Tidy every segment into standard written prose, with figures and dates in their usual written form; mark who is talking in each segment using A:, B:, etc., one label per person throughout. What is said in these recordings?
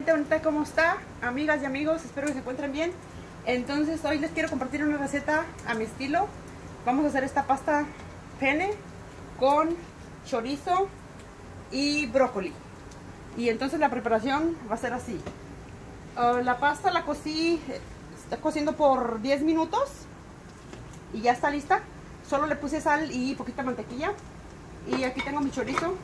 A: ¿Cómo está? Amigas y amigos, espero que se encuentren bien. Entonces hoy les quiero compartir una receta a mi estilo. Vamos a hacer esta pasta penne con chorizo y brócoli. Y entonces la preparación va a ser así. La pasta la cocí, está cociendo por 10 minutos y ya está lista. Solo le puse sal y poquita mantequilla. Y aquí tengo mi chorizo.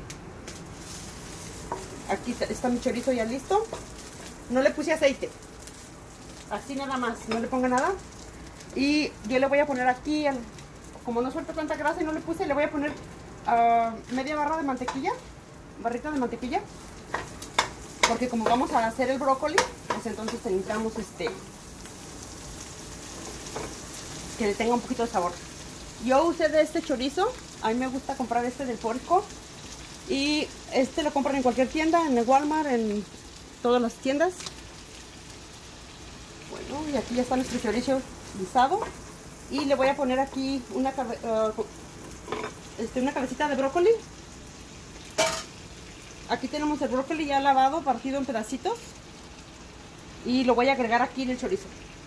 A: Aquí está mi chorizo ya listo. No le puse aceite, así nada más, no le ponga nada. Y yo le voy a poner aquí, como no suelto tanta grasa y no le puse, le voy a poner media barra de mantequilla, barrita de mantequilla, porque como vamos a hacer el brócoli, pues entonces necesitamos que le tenga un poquito de sabor. Yo usé de este chorizo, a mí me gusta comprar este del Porco, y este lo compran en cualquier tienda, en el Walmart, en todas las tiendas. Bueno, y aquí ya está nuestro chorizo guisado. Y le voy a poner aquí una cabecita de brócoli. Aquí tenemos el brócoli ya lavado, partido en pedacitos. Y lo voy a agregar aquí en el chorizo.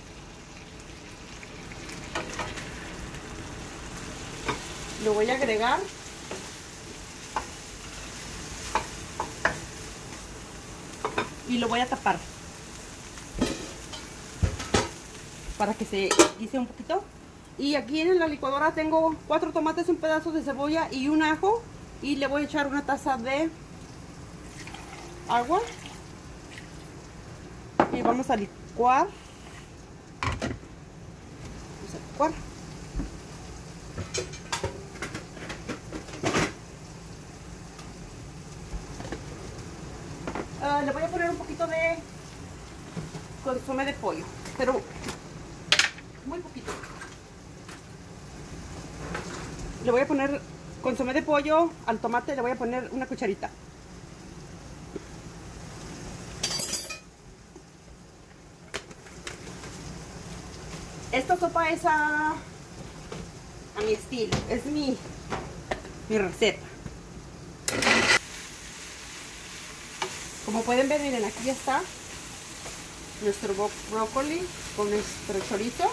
A: Lo voy a agregar. Y lo voy a tapar para que se guise un poquito. Y aquí en la licuadora tengo 4 tomates, un pedazo de cebolla y un ajo. Y le voy a echar una taza de agua. Y vamos a licuar. Vamos a licuar. Le voy a poner un poquito de consomé de pollo, pero muy poquito. Le voy a poner consomé de pollo al tomate, le voy a poner una cucharita. Esta sopa es a mi estilo, es mi receta. Como pueden ver, miren, aquí ya está nuestro brócoli con nuestro chorizo.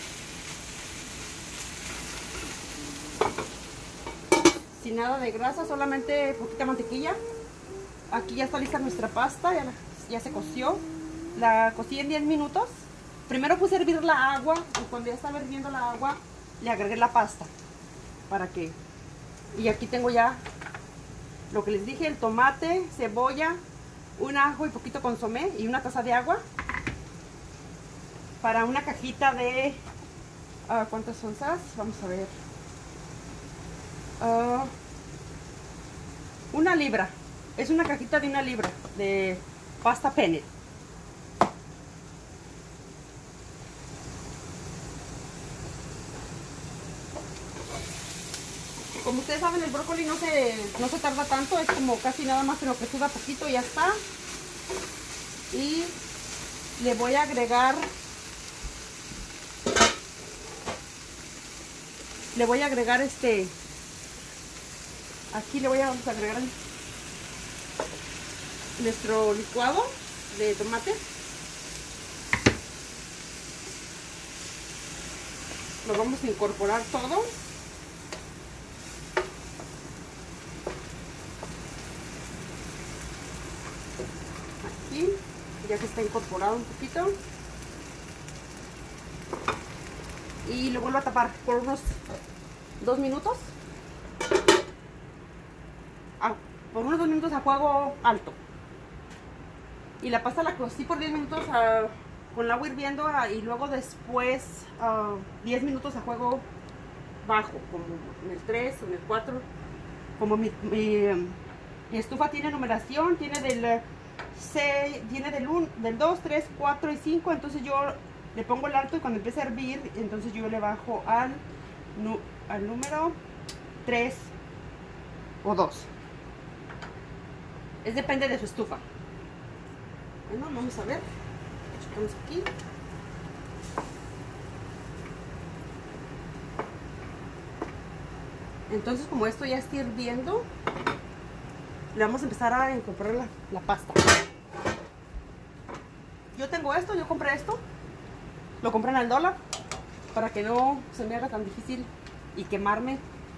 A: Sin nada de grasa, solamente poquita mantequilla. Aquí ya está lista nuestra pasta, ya se coció. La cocí en 10 minutos. Primero puse a hervir la agua y cuando ya estaba hirviendo la agua le agregué la pasta. Y aquí tengo ya lo que les dije, el tomate, cebolla, un ajo y poquito consomé y una taza de agua para una cajita de ¿cuántas onzas? Vamos a ver, 1 libra. Es una cajita de 1 libra de pasta penne. Como ustedes saben, el brócoli no se tarda tanto, es como casi nada más en lo que suda poquito y ya está. Y le voy a agregar, aquí vamos a agregar nuestro licuado de tomate. Lo vamos a incorporar todo. Ya que está incorporado un poquito, y lo vuelvo a tapar por unos 2 minutos, a fuego alto. Y la pasta la cocí por 10 minutos con el agua hirviendo, y luego después 10 minutos a fuego bajo, como en el 3 o en el 4. Como mi estufa tiene numeración, tiene del 2, 3, 4 y 5, entonces yo le pongo el alto y cuando empiece a hervir, entonces yo le bajo al número 3 o 2. Depende de su estufa. Bueno, vamos a ver. Checamos aquí. Entonces, como esto ya está hirviendo, le vamos a empezar a incorporar la pasta. yo tengo esto, yo compré esto. Lo compré en el dólar para que no se me haga tan difícil y quemarme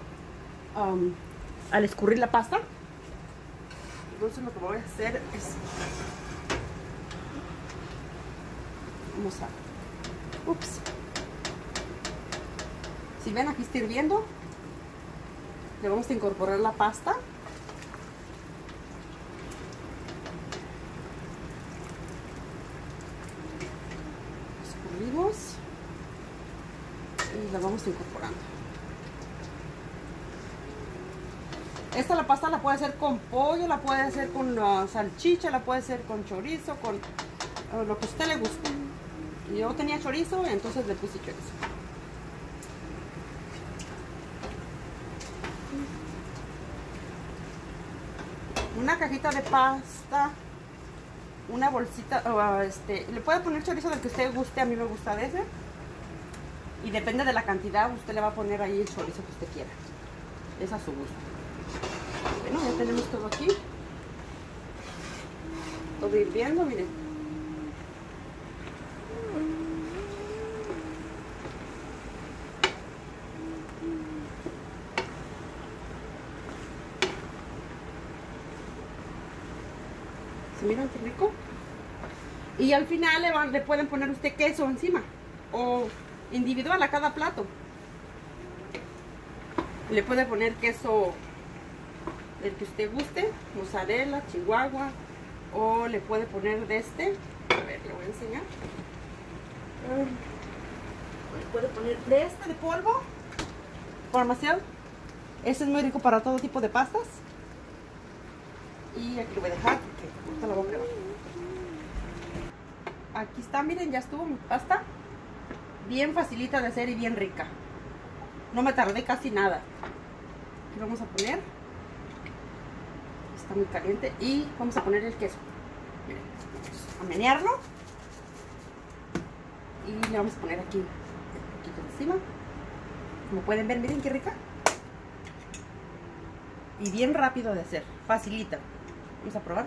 A: al escurrir la pasta. Entonces lo que voy a hacer es... Vamos a... Ups. Si ven, aquí está hirviendo. Le vamos a incorporar la pasta. Escurrimos. Y la vamos incorporando. Esta la pasta la puede hacer con pollo, la puede hacer con salchicha, la puede hacer con chorizo, con lo que a usted le guste. Yo tenía chorizo, entonces le puse chorizo. Una cajita de pasta, una bolsita, le puede poner chorizo del que usted guste, a mí me gusta de ese. Y depende de la cantidad, usted le va a poner ahí el chorizo que usted quiera. Es a su gusto. Bueno, ya tenemos todo aquí. Todo hirviendo, miren. ¿Se miran qué rico? Y al final le pueden poner usted queso encima. O individual a cada plato. Le puede poner queso del que usted guste, mozzarella, chihuahua, o le puede poner de este. A ver, le voy a enseñar. Le puede poner de este de polvo, Parmesano. Este es muy rico para todo tipo de pastas. Y aquí lo voy a dejar porque ahorita la voy a probar. Aquí está, miren, ya estuvo mi pasta. Bien facilita de hacer y bien rica. No me tardé casi nada. Aquí vamos a poner. Está muy caliente. Y vamos a poner el queso. Miren, vamos a menearlo. Y le vamos a poner aquí un poquito encima. Como pueden ver, miren qué rica. Y bien rápido de hacer. Facilita. Vamos a probar.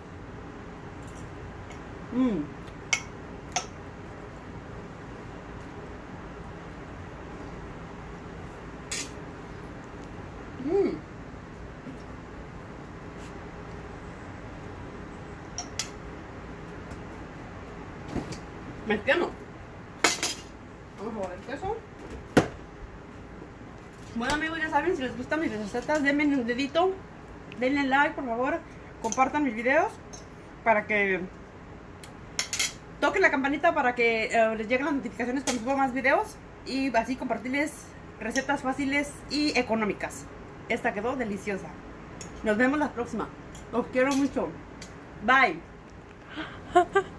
A: Mexicano. Vamos a poner el queso. Bueno, amigos, ya saben, si les gustan mis recetas, denme un dedito, denle like, por favor, compartan mis videos para que toquen la campanita para que les lleguen las notificaciones cuando suba más videos y así compartirles recetas fáciles y económicas. Esta quedó deliciosa. Nos vemos la próxima. Los quiero mucho. Bye.